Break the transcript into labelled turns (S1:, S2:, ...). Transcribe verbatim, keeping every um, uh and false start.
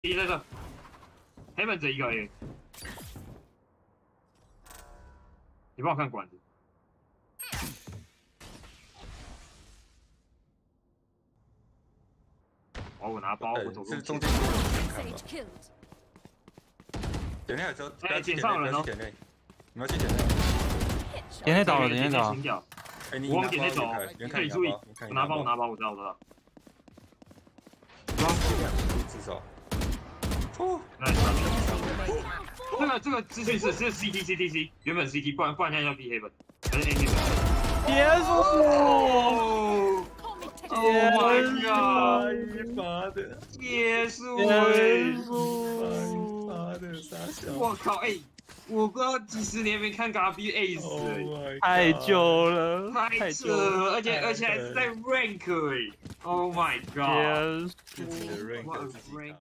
S1: 敌在这，黑本只一个而已。你帮我看管子。哦，我拿包，我走路。
S2: 是中间看吧。点内的时候，
S1: 哎，点上人哦。
S2: 你们要去点内。
S3: 点内倒了，点内倒。
S2: 哎，你
S1: 我往点内走，
S2: 你
S1: 可以注意。我拿包，我拿包，我知道，我知道。
S2: 至少。
S1: 哦，那这个这个资讯是是 C T C T C， 原本 C T， 不然不然现在要 B 黑本，还是 A 黑本。
S3: 结束。
S1: Oh my god！
S2: 一发的，
S1: 结束，
S3: 结
S2: 束，发的傻笑。
S1: 我靠，哎，我不知道几十年没看 G B Ace，
S3: 太久了，
S1: 太扯了，而且而且还是在 rank 哎 ，Oh my god！
S3: 结束。